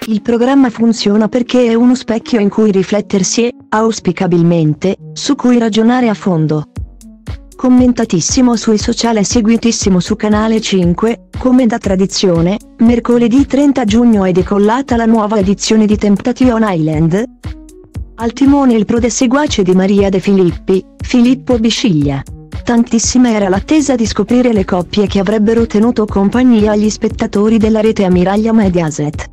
Il programma funziona perché è uno specchio in cui riflettersi e, auspicabilmente, su cui ragionare a fondo. Commentatissimo sui social e seguitissimo su Canale 5, come da tradizione, mercoledì 30 giugno è decollata la nuova edizione di Temptation Island. Al timone il prode seguace di Maria De Filippi, Filippo Bisciglia. Tantissima era l'attesa di scoprire le coppie che avrebbero tenuto compagnia agli spettatori della rete ammiraglia Mediaset.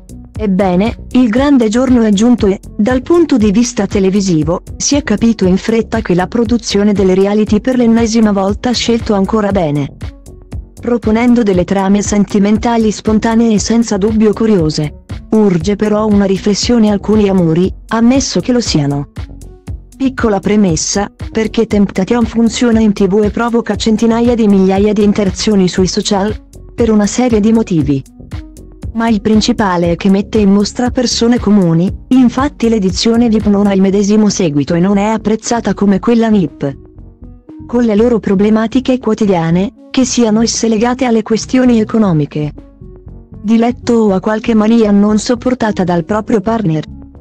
Ebbene, il grande giorno è giunto e, dal punto di vista televisivo, si è capito in fretta che la produzione delle reality per l'ennesima volta ha scelto ancora bene. Proponendo delle trame sentimentali spontanee e senza dubbio curiose. Urge però una riflessione alcuni amori, ammesso che lo siano. Piccola premessa, perché Temptation funziona in TV e provoca centinaia di migliaia di interazioni sui social? Per una serie di motivi. Ma il principale è che mette in mostra persone comuni, infatti l'edizione VIP non ha il medesimo seguito e non è apprezzata come quella NIP. Con le loro problematiche quotidiane, che siano esse legate alle questioni economiche, di letto o a qualche mania non sopportata dal proprio partner.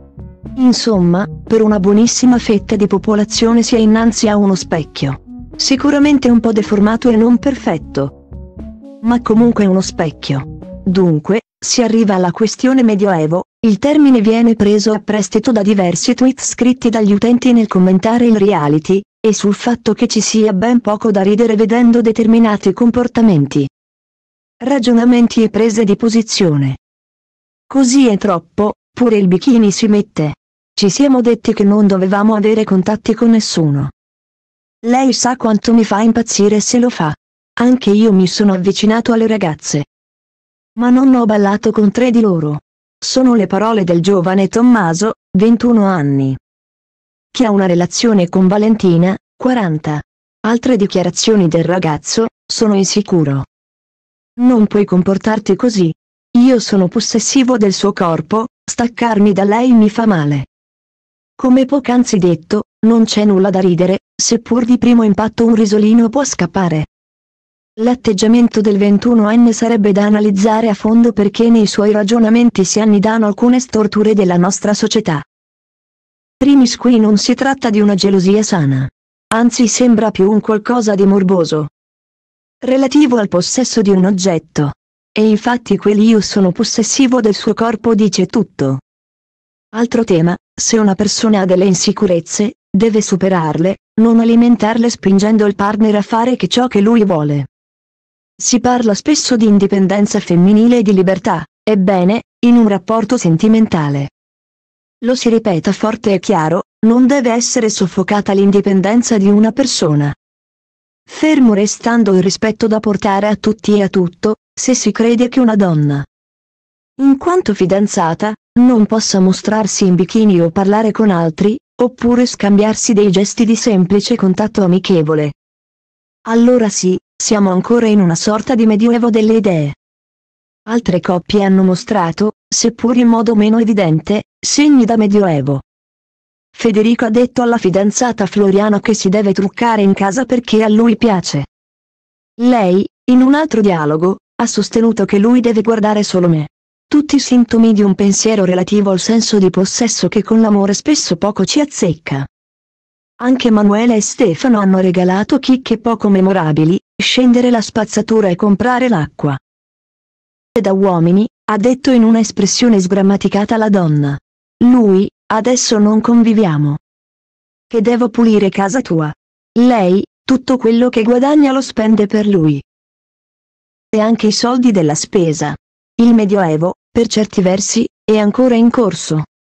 Insomma, per una buonissima fetta di popolazione si è innanzi a uno specchio. Sicuramente un po' deformato e non perfetto. Ma comunque uno specchio. Dunque, si arriva alla questione medioevo, il termine viene preso a prestito da diversi tweet scritti dagli utenti nel commentare il reality, e sul fatto che ci sia ben poco da ridere vedendo determinati comportamenti, ragionamenti e prese di posizione. Così è troppo, pure il bikini si mette. Ci siamo detti che non dovevamo avere contatti con nessuno. Lei sa quanto mi fa impazzire se lo fa. Anche io mi sono avvicinato alle ragazze. Ma non ho ballato con 3 di loro. Sono le parole del giovane Tommaso, 21 anni. Che ha una relazione con Valentina, 40. Altre dichiarazioni del ragazzo: sono insicuro. Non puoi comportarti così. Io sono possessivo del suo corpo, staccarmi da lei mi fa male. Come poc'anzi detto, non c'è nulla da ridere, seppur di primo impatto un risolino può scappare. L'atteggiamento del 21enne sarebbe da analizzare a fondo perché nei suoi ragionamenti si annidano alcune storture della nostra società. Primis qui non si tratta di una gelosia sana. Anzi sembra più un qualcosa di morboso, relativo al possesso di un oggetto. E infatti quell'io sono possessivo del suo corpo dice tutto. Altro tema: se una persona ha delle insicurezze, deve superarle, non alimentarle spingendo il partner a fare che ciò che lui vuole. Si parla spesso di indipendenza femminile e di libertà, ebbene, in un rapporto sentimentale, lo si ripeta forte e chiaro, non deve essere soffocata l'indipendenza di una persona. Fermo restando il rispetto da portare a tutti e a tutto, se si crede che una donna, in quanto fidanzata, non possa mostrarsi in bikini o parlare con altri, oppure scambiarsi dei gesti di semplice contatto amichevole. Allora sì, siamo ancora in una sorta di medioevo delle idee. Altre coppie hanno mostrato, seppur in modo meno evidente, segni da medioevo. Federico ha detto alla fidanzata Floriana che si deve truccare in casa perché a lui piace. Lei, in un altro dialogo, ha sostenuto che lui deve guardare solo me. Tutti sintomi di un pensiero relativo al senso di possesso che con l'amore spesso poco ci azzecca. Anche Manuela e Stefano hanno regalato chicche poco memorabili: scendere la spazzatura e comprare l'acqua. E da uomini, ha detto in una espressione sgrammaticata la donna. Lui: adesso non conviviamo. Che devo pulire casa tua. Lei: tutto quello che guadagna lo spende per lui. E anche i soldi della spesa. Il medioevo, per certi versi, è ancora in corso.